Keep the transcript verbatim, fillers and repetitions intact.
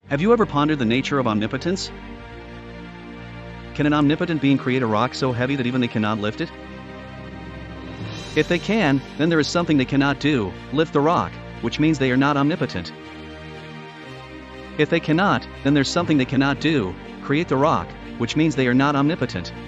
Have you ever pondered the nature of omnipotence? Can an omnipotent being create a rock so heavy that even they cannot lift it? If they can, then there is something they cannot do, lift the rock, which means they are not omnipotent. If they cannot, then there's something they cannot do, create the rock, which means they are not omnipotent.